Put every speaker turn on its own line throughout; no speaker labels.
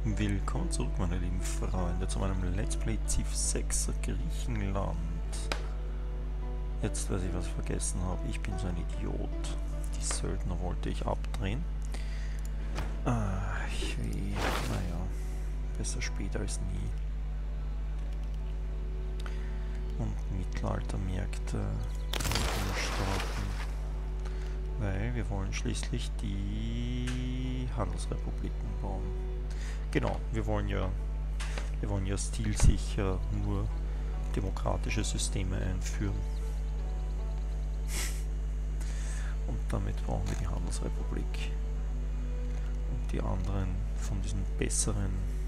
Willkommen zurück, meine lieben Freunde, zu meinem Let's Play Civ 6 Griechenland. Jetzt weiß ich, was ich vergessen habe. Ich bin so ein Idiot. Die Söldner wollte ich abdrehen. Naja, besser später als nie. Und Mittelaltermärkte starten. Weil wir wollen schließlich die Handelsrepubliken bauen. Genau, wir wollen ja stilsicher nur demokratische Systeme einführen. Und damit brauchen wir die Handelsrepublik. Und die anderen von diesen besseren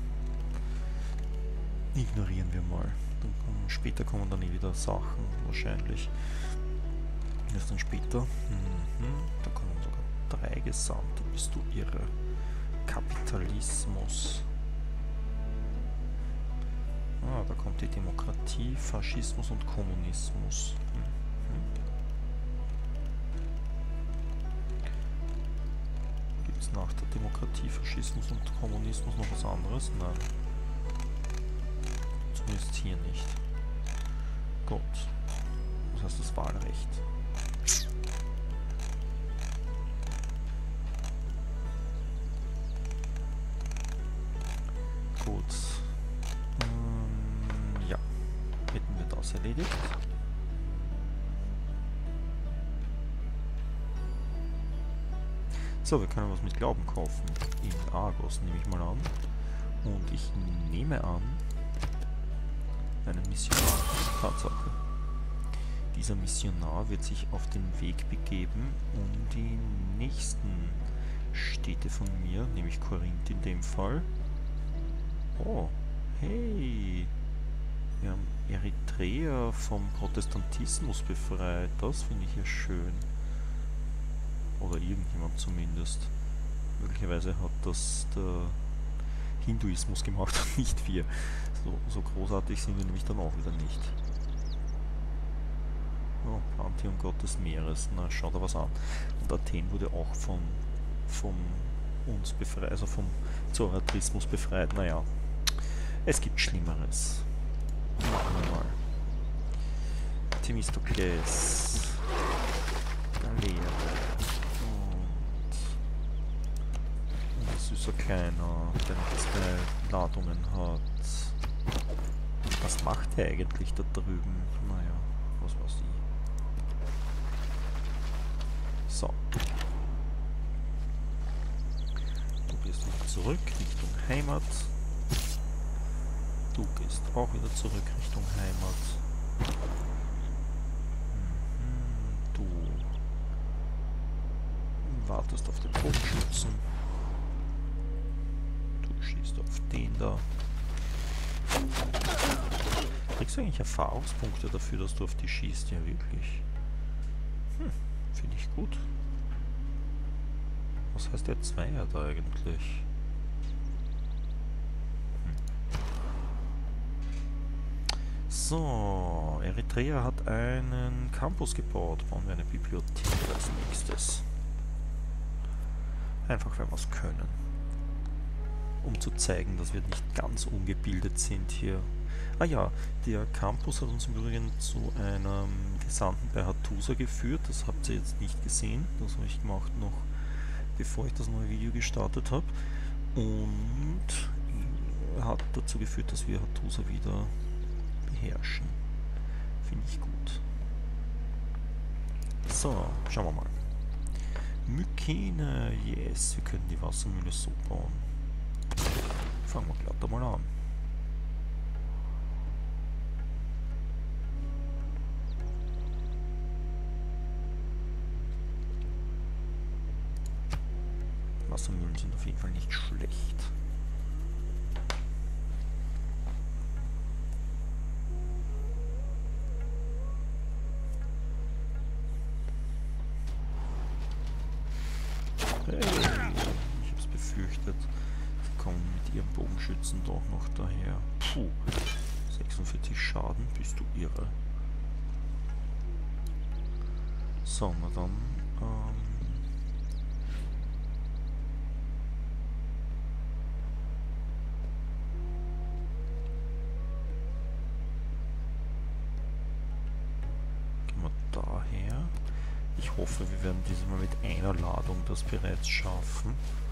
ignorieren wir mal. Später kommen dann wieder Sachen, wahrscheinlich. Erst dann später. Da kommen sogar 3 Gesandte. Bist du irre? Kapitalismus. Da kommt die Demokratie, Faschismus und Kommunismus. Gibt es nach der Demokratie, Faschismus und Kommunismus noch was anderes? Nein. Zumindest hier nicht. Gut. Was heißt das Wahlrecht? Gut. Ja. Hätten wir das erledigt. So, wir können was mit Glauben kaufen. In Argos nehme ich mal an. Und ich nehme an, einen Missionar. Tatsache. Dieser Missionar wird sich auf den Weg begeben, um die nächsten Städte von mir, nämlich Korinth in dem Fall. Oh, hey! Wir haben Eritrea vom Protestantismus befreit. Das finde ich ja schön. Oder irgendjemand zumindest. Möglicherweise hat das der Hinduismus gemacht und nicht wir. So großartig sind wir nämlich dann auch wieder nicht. Oh, Pantheon Gott des Meeres. Na, schau da was an. Und Athen wurde auch von uns befreit, also vom Zoroastrismus befreit. Naja, es gibt Schlimmeres. Machen wir mal. Themistokles. Galeere. Und ein süßer Kleiner, der noch 2 Ladungen hat. Was macht er eigentlich da drüben? Naja, was weiß ich. So. Du gehst wieder zurück Richtung Heimat. Du gehst auch wieder zurück Richtung Heimat. Du wartest auf den Bogenschützen. Du schießt auf den da. Kriegst du eigentlich Erfahrungspunkte dafür, dass du auf die schießt? Ja, wirklich. Finde ich gut. Was heißt der Zweier da eigentlich? So, Eritrea hat einen Campus gebaut. Bauen wir eine Bibliothek als nächstes. Einfach weil wir es können. Um zu zeigen, dass wir nicht ganz ungebildet sind hier. Ah ja, der Campus hat uns im Übrigen zu einem Gesandten bei Hattusa geführt. Das habt ihr jetzt nicht gesehen. Das habe ich gemacht noch bevor ich das neue Video gestartet habe. Und hat dazu geführt, dass wir Hattusa wieder beherrschen. Finde ich gut. So, schauen wir mal. Mykene, yes, wir können die Wassermühle so bauen. Fangen wir glatt einmal an. Wassermühlen sind auf jeden Fall nicht schlecht. Hey, ich hab's befürchtet. Sie kommen mit ihren Bogenschützen doch noch daher. Puh, 46 Schaden, bist du irre. So, na dann, hoffe, wir werden dieses Mal mit einer Ladung das bereits schaffen,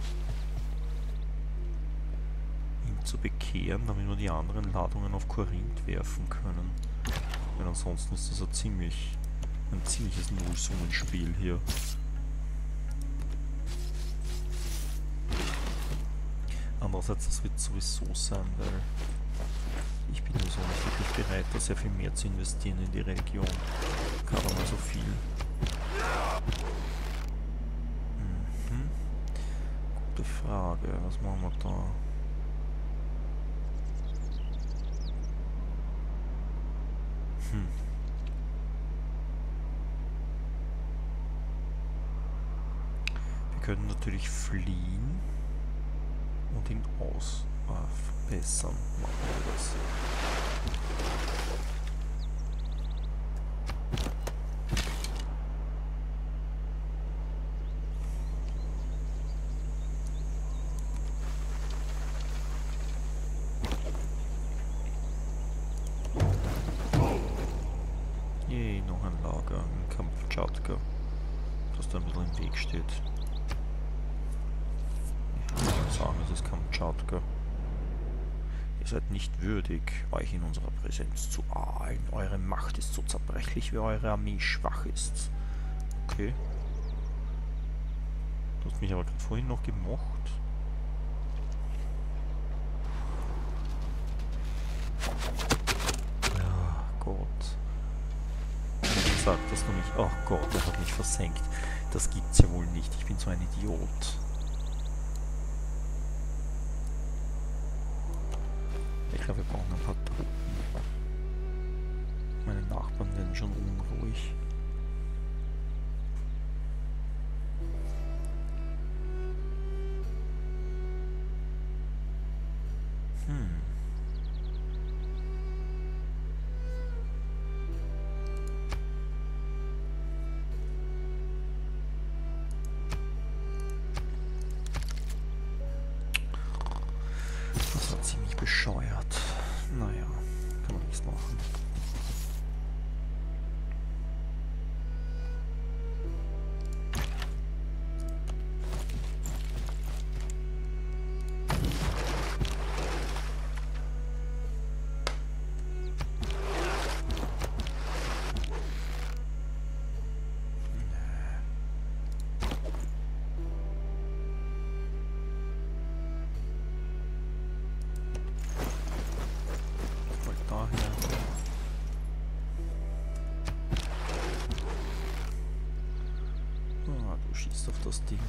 ihn zu bekehren, damit wir die anderen Ladungen auf Korinth werfen können. Weil ansonsten ist das ein ziemliches Nullsummenspiel hier. Andererseits, das wird sowieso sein, weil ich bin ja so nicht wirklich bereit, da sehr viel mehr zu investieren in die Region. Gerade mal so viel. Gute Frage, was machen wir da? Wir können natürlich fliehen und ihn verbessern. Machen wir das. Yay, noch ein Lager in Kamtschatka, das da ein bisschen im Weg steht. Ich würde sagen, es ist Kamtschatka. Ihr seid nicht würdig, euch in unserer Präsenz zu ahlen. Eure Macht ist so zerbrechlich, wie eure Armee schwach ist. Okay. Du hast mich aber gerade vorhin noch gemocht. Ja, Gott. Sagt, dass du mich... Oh Gott, er hat mich versenkt. Das gibt's ja wohl nicht. Ich bin so ein Idiot. Ich glaube, wir brauchen ein paar Truppen. Meine Nachbarn werden schon unruhig. Das war ziemlich bescheuert. Naja, kann man nichts machen. Schießt auf das Ding.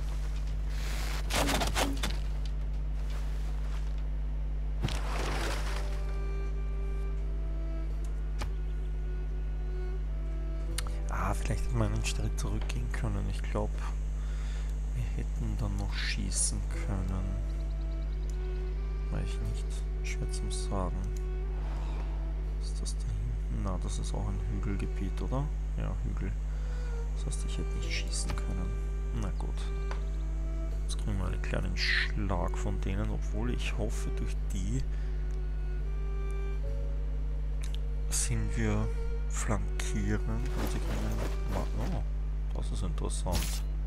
Vielleicht hätte man einen Schritt zurückgehen können. Ich glaube, wir hätten dann noch schießen können. Weiß ich nicht. Schwer zum Sagen. Ist das da hinten? Na, das ist auch ein Hügelgebiet, oder? Ja, Hügel. Das heißt, ich hätte nicht schießen können. Na gut. Jetzt kriegen wir einen kleinen Schlag von denen, obwohl ich hoffe, durch die sind wir flankieren. Und sie können... Oh, das ist interessant.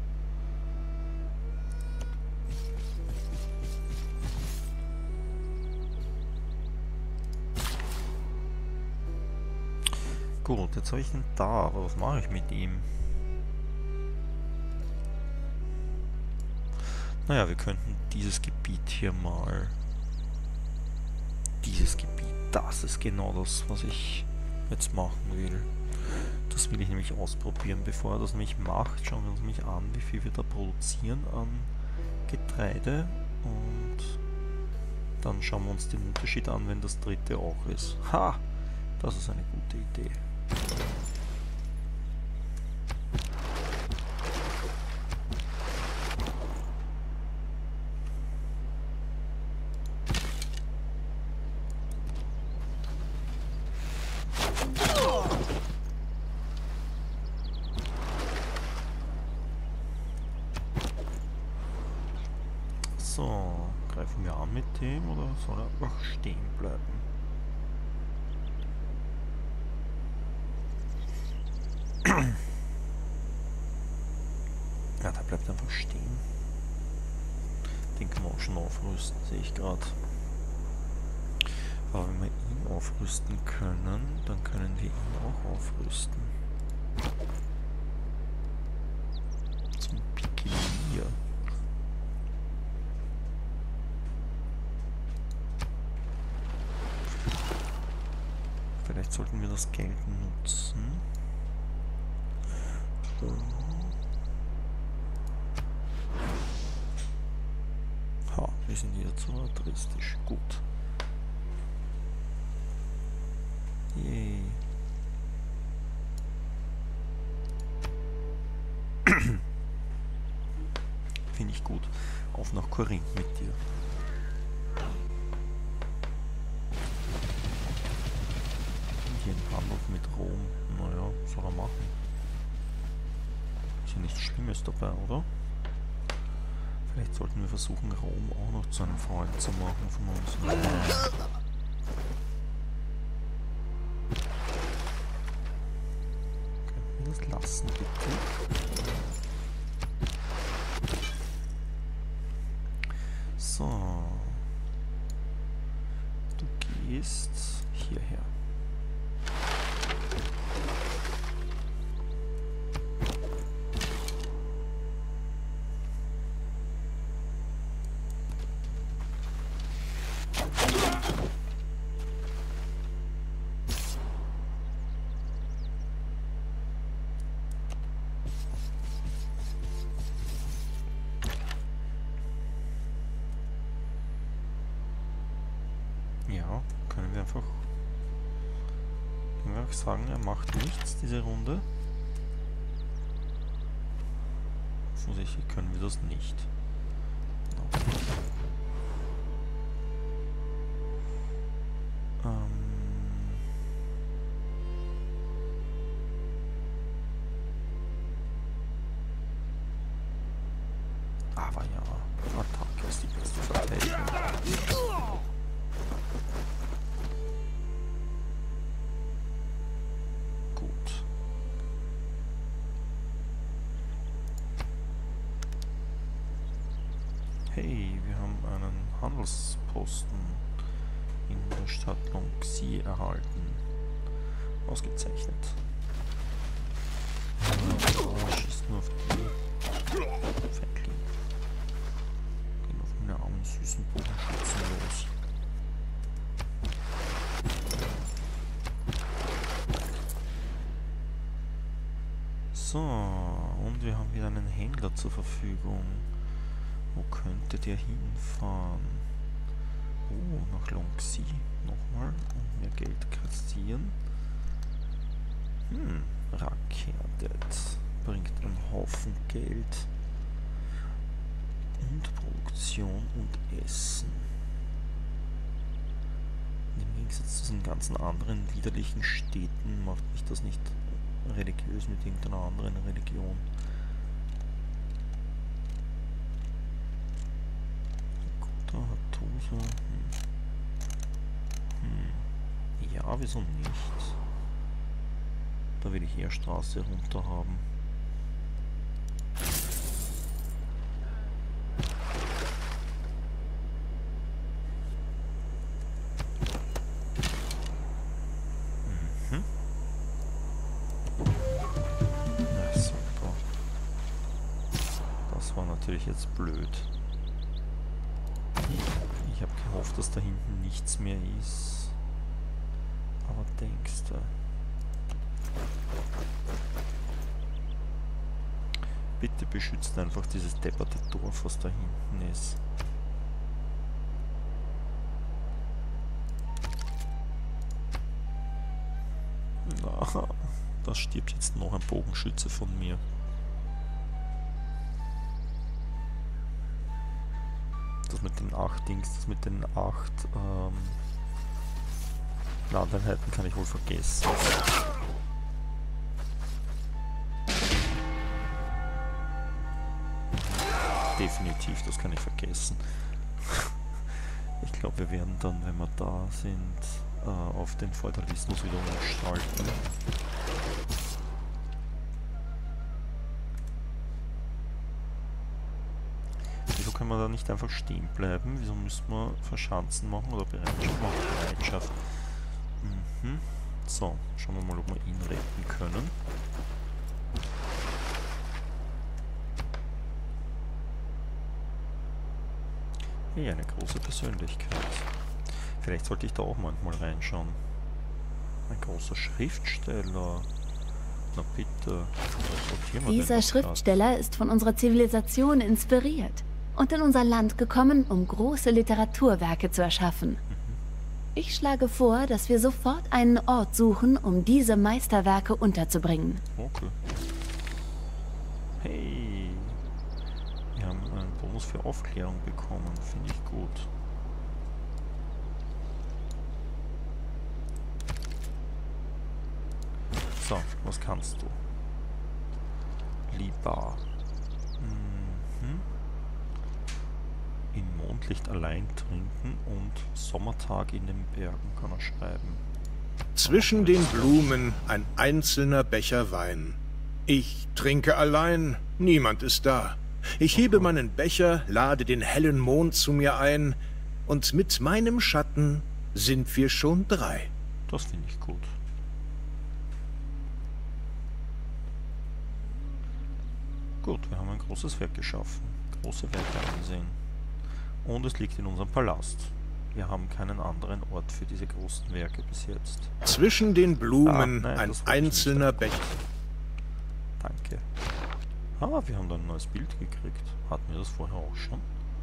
Gut, jetzt habe ich ihn da, aber was mache ich mit ihm? Naja, wir könnten dieses Gebiet hier mal... Dieses Gebiet, das ist genau das, was ich jetzt machen will. Das will ich nämlich ausprobieren. Bevor er das nämlich macht, schauen wir uns nämlich an, wie viel wir da produzieren an Getreide. Und dann schauen wir uns den Unterschied an, wenn das dritte auch ist. Ha! Das ist eine gute Idee. So, greifen wir an mit dem oder soll er einfach stehen bleiben? Den kann man auch schon aufrüsten, sehe ich gerade. Aber wenn wir ihn aufrüsten können, dann können wir ihn auch aufrüsten. Zum Pikenier. Vielleicht sollten wir das Geld nutzen. Ha, wir sind hier zu artistisch. Gut. Yay. Finde ich gut. Auf nach Korinth mit dir. Hier ein Handel mit Rom. Naja, soll er machen. Ist ja nichts Schlimmes dabei, oder? Vielleicht sollten wir versuchen, Rom auch noch zu einem Freund zu machen von uns. Können wir das lassen, bitte? So. Du gehst hierher. Ja, können wir einfach sagen, er macht nichts diese Runde. Offensichtlich können wir das nicht. Aber ja, Attacke ist die beste Verteidigung. Gut. Hey, wir haben einen Handelsposten in der Stadt Lonxi erhalten. Ausgezeichnet. Schießt nur auf die Feindlinge. Gehen auf meine armen süßen Bogenschützen los. So, und wir haben wieder einen Händler zur Verfügung. Wo könnte der hinfahren? Oh, nach Lonxi. Nochmal. Und mehr Geld kassieren. Raketet. Bringt einen Haufen Geld. Und Produktion und Essen. Im Gegensatz zu den ganzen anderen widerlichen Städten macht mich das nicht religiös mit irgendeiner anderen Religion. Da hat Tosa. Ja, wieso nicht? Da will ich eher Straße runter haben. Na super. Das war natürlich jetzt blöd. Ich habe gehofft, dass da hinten nichts mehr ist. Aber denkst du? Bitte beschützt einfach dieses depperte Dorf, was da hinten ist. Na, da stirbt jetzt noch ein Bogenschütze von mir. Das mit den 8 Dings, das mit den 8 Landeinheiten kann ich wohl vergessen. Definitiv, das kann ich vergessen. Ich glaube, wir werden dann, wenn wir da sind, auf den Feudalismus wieder umgestalten. Wieso können können wir da nicht einfach stehen bleiben? Wieso müssen wir Verschanzen machen oder Bereitschaft machen? Bereitschaft. Mhm. So, schauen wir mal, ob wir ihn retten können. Hey, eine große Persönlichkeit. Vielleicht sollte ich da auch manchmal reinschauen. Ein großer Schriftsteller. Na bitte.
Dieser Schriftsteller ist von unserer Zivilisation inspiriert und in unser Land gekommen, um große Literaturwerke zu erschaffen. Ich schlage vor, dass wir sofort einen Ort suchen, um diese Meisterwerke unterzubringen.
Okay. Hey. Wir haben einen Bonus für Aufklärung bekommen. Finde ich gut. So, was kannst du? Lieber. In Mondlicht allein trinken und Sommertag in den Bergen kann er schreiben.
Zwischen den Blumen ein einzelner Becher Wein. Ich trinke allein, niemand ist da. Ich hebe meinen Becher, lade den hellen Mond zu mir ein, und mit meinem Schatten sind wir schon 3.
Das finde ich gut. Gut, wir haben ein großes Werk geschaffen. Große Werke ansehen. Und es liegt in unserem Palast. Wir haben keinen anderen Ort für diese großen Werke bis jetzt.
Zwischen den Blumen
nein,
ein einzelner Becher.
Danke. Ah, wir haben da ein neues Bild gekriegt. Hatten wir das vorher auch schon?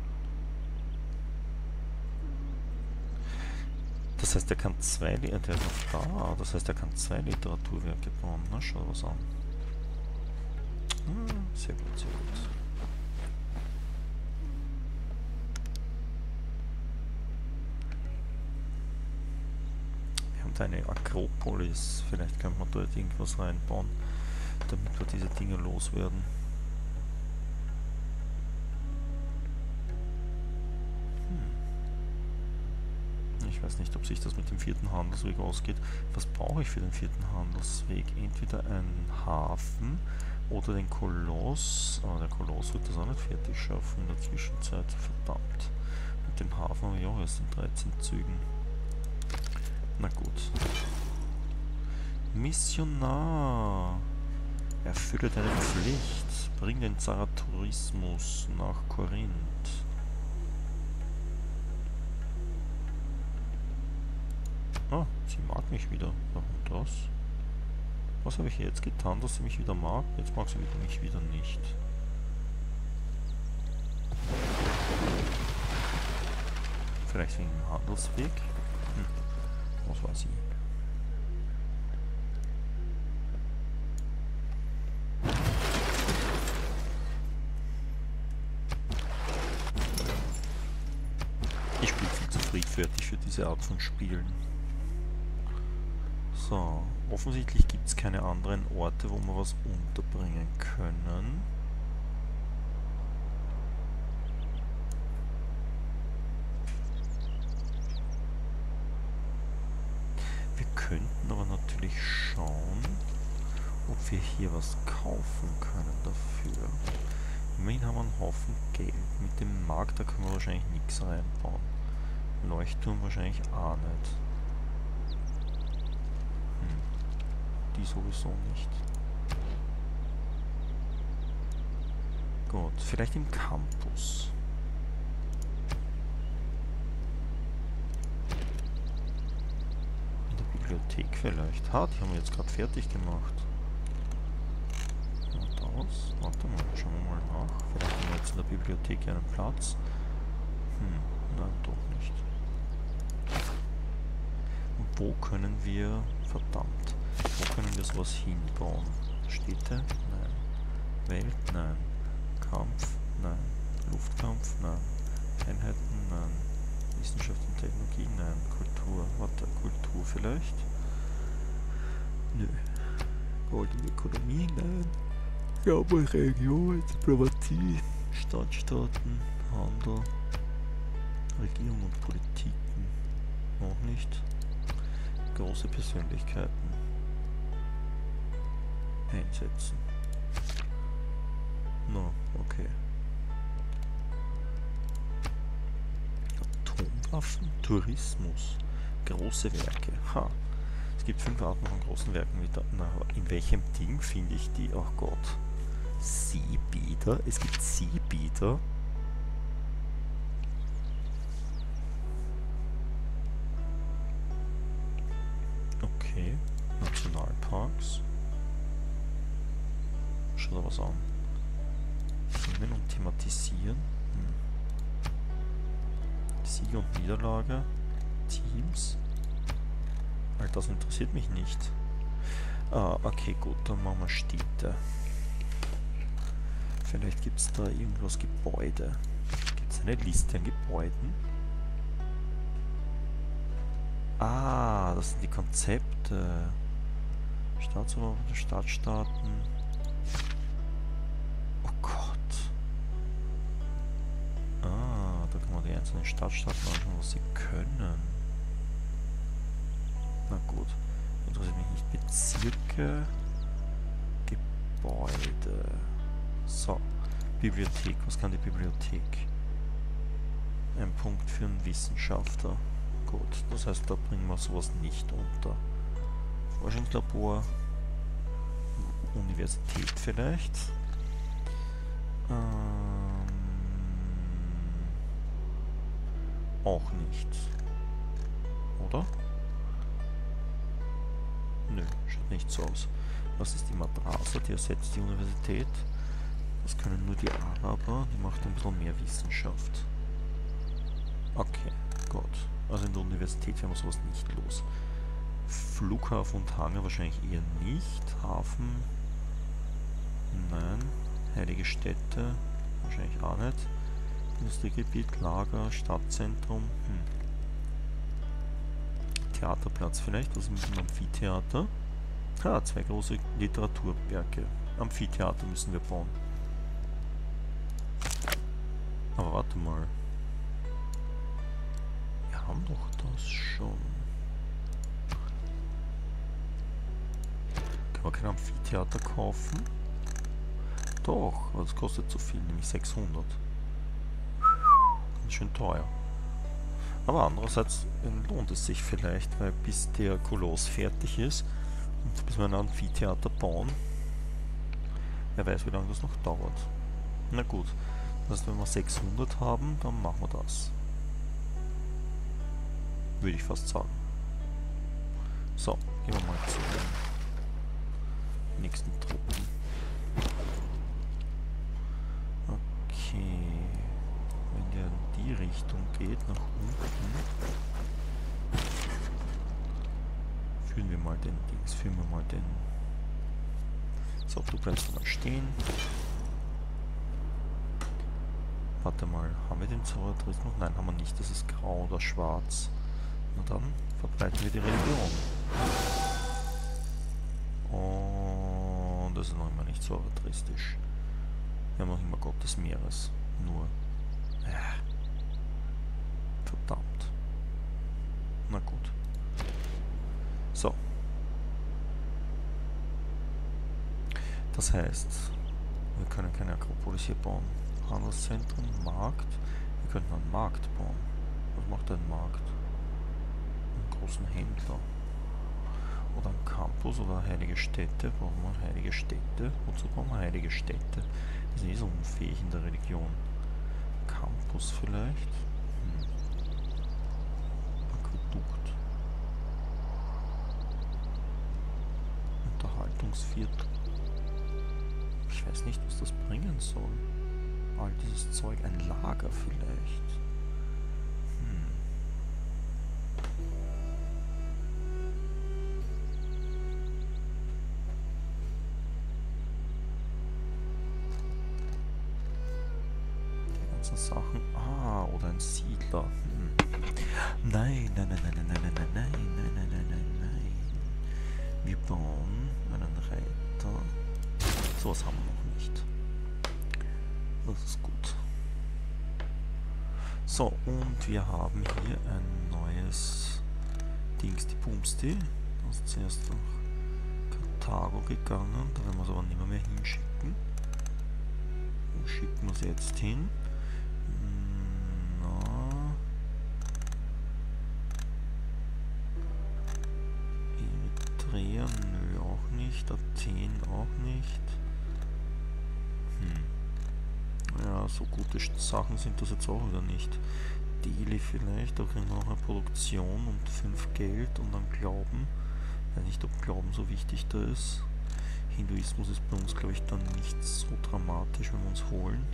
Das heißt, er kann der ist noch da. Das heißt, er kann 2 Literaturwerke bauen. Na, schau was an. Sehr gut, sehr gut. Wir haben da eine Akropolis. Vielleicht können wir dort irgendwas reinbauen, damit wir diese Dinge loswerden. Ich weiß nicht, ob sich das mit dem 4. Handelsweg ausgeht. Was brauche ich für den 4. Handelsweg? Entweder einen Hafen oder den Koloss. Aber der Koloss wird das auch nicht fertig schaffen in der Zwischenzeit. Verdammt. Mit dem Hafen haben wir auch erst in 13 Zügen. Na gut. Missionar. Erfülle deine Pflicht. Bring den Zarathurismus nach Korinth. Ah, sie mag mich wieder. Warum das? Was habe ich jetzt getan, dass sie mich wieder mag? Jetzt mag sie mich wieder nicht. Vielleicht wegen dem Handelsweg? Was weiß ich. Ich bin viel zu friedfertig für diese Art von Spielen. So, offensichtlich gibt es keine anderen Orte, wo wir was unterbringen können. Wir könnten aber natürlich schauen, ob wir hier was kaufen können dafür. Immerhin haben wir einen Haufen Geld. Mit dem Markt, da können wir wahrscheinlich nichts reinbauen. Leuchtturm wahrscheinlich auch nicht. Die sowieso nicht. Gut, vielleicht im Campus. In der Bibliothek vielleicht. Ha, die haben wir jetzt gerade fertig gemacht. Und das? Warte mal, schauen wir mal nach. Vielleicht haben wir jetzt in der Bibliothek einen Platz. Nein, doch nicht. Und wo können wir... Verdammt. Wo können wir sowas hinbauen? Städte? Nein. Welt? Nein. Kampf? Nein. Luftkampf? Nein. Einheiten? Nein. Wissenschaft und Technologie? Nein. Kultur? Warte, Kultur vielleicht? Nö. Goldene Ökonomie? Nein. Ja, aber Region, Diplomatie, Stadtstaaten, Handel, Regierung und Politiken. Auch nicht. Große Persönlichkeiten einsetzen. No, okay. Schaffen? Tourismus. Große Werke. Ha. Es gibt 5 Arten von großen Werken. Na, in welchem Ding finde ich die? Oh Gott. Seebäder? Es gibt Seebäder? Okay. Nationalparks. Schau da was an. Themen und thematisieren. Siege und Niederlage. Teams. Weil das interessiert mich nicht. Ah, okay, gut, dann machen wir Städte. Vielleicht gibt es da irgendwas Gebäude. Gibt es eine Liste an Gebäuden? Ah, das sind die Konzepte. Staatsoberhaupt, Stadtstaaten. Oh Gott. Ah, da kann man die einzelnen Stadtstaaten anschauen, was sie können. Na gut. Interessiert mich nicht. Bezirke. Gebäude. So. Bibliothek. Was kann die Bibliothek? Ein Punkt für einen Wissenschaftler. Gut. Das heißt, da bringen wir sowas nicht unter. Forschungslabor. Universität vielleicht. Auch nicht. Oder? Nö, schaut nicht so aus. Was ist die Madrasa? Die ersetzt die Universität. Das können nur die Araber. Die macht ein bisschen mehr Wissenschaft. Okay, gut. Also in der Universität werden wir sowas nicht los. Flughafen und Hangar wahrscheinlich eher nicht. Hafen. Nein. Heilige Städte. Wahrscheinlich auch nicht. Industriegebiet, Lager, Stadtzentrum. Theaterplatz vielleicht. Was ist mit dem Amphitheater? Ah, 2 große Literaturwerke. Amphitheater müssen wir bauen. Aber warte mal. Wir haben doch das schon. Kann man kein Amphitheater kaufen? Doch, aber das kostet zu viel, nämlich 600. Das ist schön teuer. Aber andererseits lohnt es sich vielleicht, weil bis der Koloss fertig ist und bis wir ein Amphitheater bauen, wer weiß, wie lange das noch dauert. Na gut, das heißt, wenn wir 600 haben, dann machen wir das. Würde ich fast sagen. So, gehen wir mal zu den nächsten Truppen. Okay. Wenn der in die Richtung geht, nach unten, führen wir mal den Dings, führen wir mal den. So, du bleibst mal stehen. Warte mal, haben wir den Zaubertourismus? Nein, haben wir nicht. Das ist grau oder schwarz. Na dann verbreiten wir die Religion. Und das ist noch immer nicht zaubertouristisch. Wir haben noch immer Gott des Meeres. Nur. Verdammt. Na gut. So. Das heißt, wir können keine Akropolis hier bauen. Handelszentrum, Markt. Wir könnten einen Markt bauen. Was macht ein Markt? Einen großen Händler. Oder ein Campus oder heilige Städte. Brauchen wir heilige Städte? Wozu brauchen wir heilige Städte? Wir sind eh so unfähig in der Religion. Campus vielleicht? Aquädukt. Unterhaltungsviertel. Ich weiß nicht, was das bringen soll. All dieses Zeug, ein Lager vielleicht. Die ganzen Sachen. Ah, oder ein Siedler. Nein, nein, nein, nein, nein, nein, nein, nein, nein, nein, nein, nein, nein, nein. Wir bauen einen Reiter. Sowas haben wir noch nicht. Das ist gut. So, und wir haben hier ein neues Dings, die Bumsti. Das ist zuerst nach Karthago gegangen. Da werden wir es aber nicht mehr hinschicken. Wo schicken wir es jetzt hin? Na, nicht, Athen auch nicht. Ja, so gute Sachen sind das jetzt auch wieder nicht. Delhi vielleicht, da kriegen wir noch eine Produktion und 5 Geld und dann Glauben. Ich weiß nicht, ob Glauben so wichtig da ist. Hinduismus ist bei uns, glaube ich, dann nicht so dramatisch, wenn wir uns holen.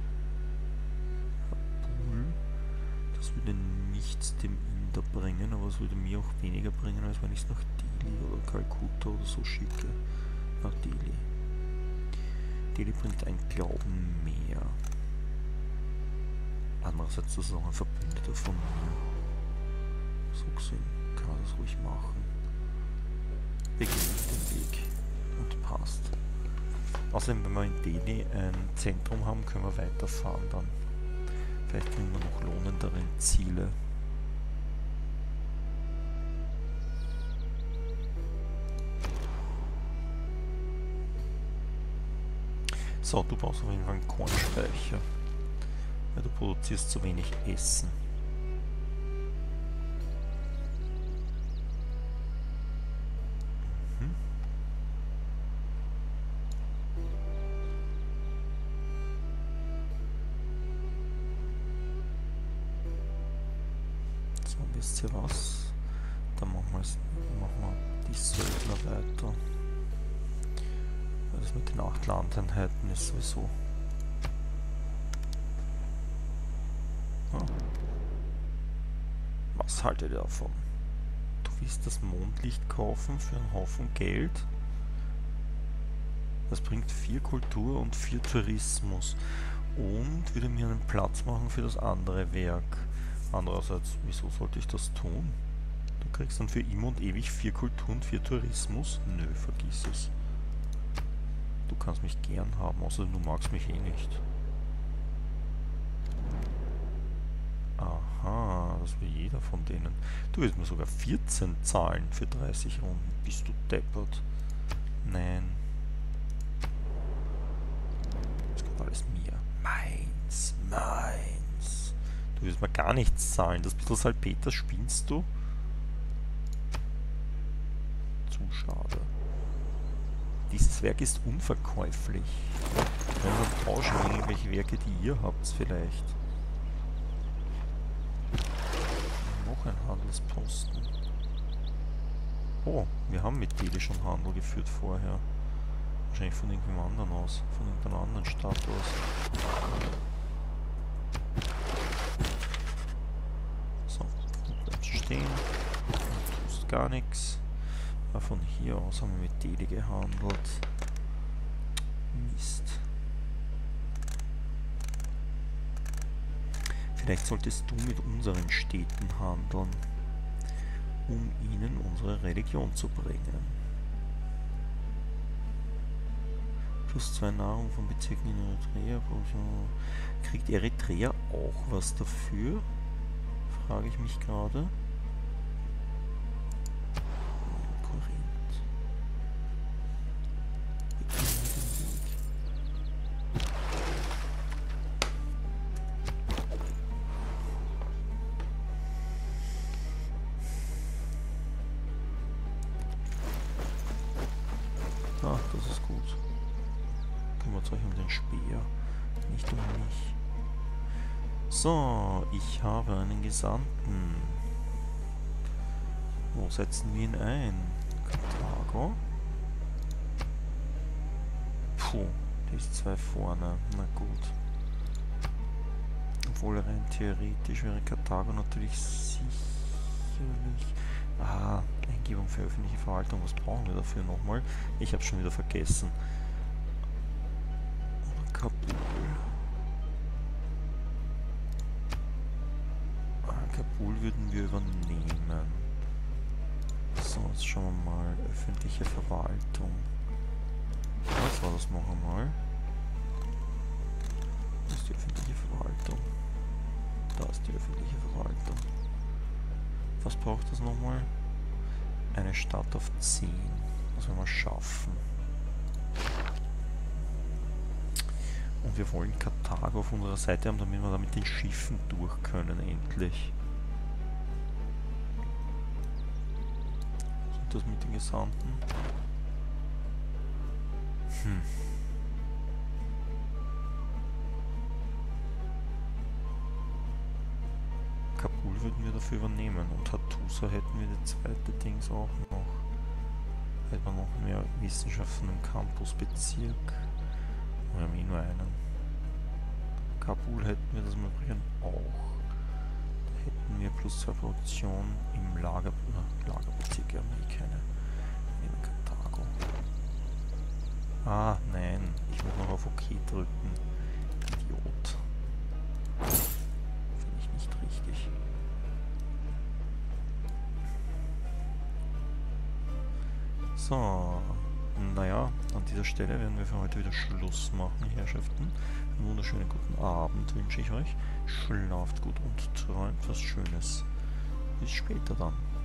Kabul, das würde nichts dem Inder bringen, aber es würde mir auch weniger bringen, als wenn ich es nach Delhi oder Kalkutta oder so schicke. Nach Delhi. Delhi bringt ein Glauben mehr. Andererseits, das ist auch ein Verbündeter von mir. So gesehen kann man das ruhig machen. Beginnt den Weg und passt. Außerdem, wenn wir in Delhi ein Zentrum haben, können wir weiterfahren dann. Vielleicht kriegen wir noch lohnendere Ziele. So, du brauchst auf jeden Fall einen Kornspeicher, weil du produzierst zu wenig Essen. So, wisst ihr was? Dann machen wir die Söldner weiter. Das mit den 8 Landeinheiten ist sowieso. Ja. Was haltet ihr davon? Du willst das Mondlicht kaufen für einen Haufen Geld? Das bringt 4 Kultur und 4 Tourismus und würde mir einen Platz machen für das andere Werk. Andererseits, wieso sollte ich das tun? Du kriegst dann für immer und ewig 4 Kultur und 4 Tourismus? Nö, vergiss es. Du kannst mich gern haben, außer du magst mich eh nicht. Aha, das will jeder von denen. Du willst mir sogar 14 zahlen für 30 Runden. Bist du deppert? Nein. Das gehört alles mir. Meins, meins. Du willst mir gar nichts zahlen. Das bisschen Salpeter spinnst du? Zu schade. Dieses Werk ist unverkäuflich. Wir können tauschen irgendwelche Werke, die ihr habt, vielleicht. Noch ein Handelsposten. Oh, wir haben mit Delhi schon Handel geführt vorher. Wahrscheinlich von irgendeinem anderen aus. Von irgendeiner anderen Stadt aus. So, du bleibst stehen. Du tust gar nichts. Von hier aus haben wir mit Delhi gehandelt. Mist. Vielleicht solltest du mit unseren Städten handeln, um ihnen unsere Religion zu bringen. Plus 2 Nahrung von Bezirken in Eritrea. Kriegt Eritrea auch was dafür? Frage ich mich gerade. Ach, das ist gut. Kümmert euch um den Speer, nicht um mich. So, ich habe einen Gesandten. Wo setzen wir ihn ein? Karthago? Puh, die ist 2 vorne. Na gut. Obwohl rein theoretisch wäre Karthago natürlich sicherlich... Ah, Eingebung für öffentliche Verwaltung. Was brauchen wir dafür nochmal? Ich habe schon wieder vergessen. Kabul. Kabul würden wir übernehmen. So, jetzt schauen wir mal. Öffentliche Verwaltung. Was war das noch einmal? Wo ist die öffentliche Verwaltung? Da ist die öffentliche Verwaltung. Was braucht das nochmal? Eine Stadt auf 10. Das werden wir schaffen. Und wir wollen Karthago auf unserer Seite haben, damit wir da mit den Schiffen durch können, endlich. Was ist das mit den Gesandten? Kabul würden wir dafür übernehmen und Hattusa hätten wir die zweite Dings auch noch. Hätten wir noch mehr Wissenschaften im Campusbezirk. Wir haben eh nur einen. Kabul hätten wir das im Übrigen auch. Da hätten wir plus 2 Produktion im Lagerbezirk, haben wir keine. In Karthago. Ah, nein. Ich muss noch auf OK drücken. Idiot. Finde ich nicht richtig. So. Naja, an dieser Stelle werden wir für heute wieder Schluss machen, Herrschaften. Einen wunderschönen guten Abend wünsche ich euch. Schlaft gut und träumt was Schönes. Bis später dann.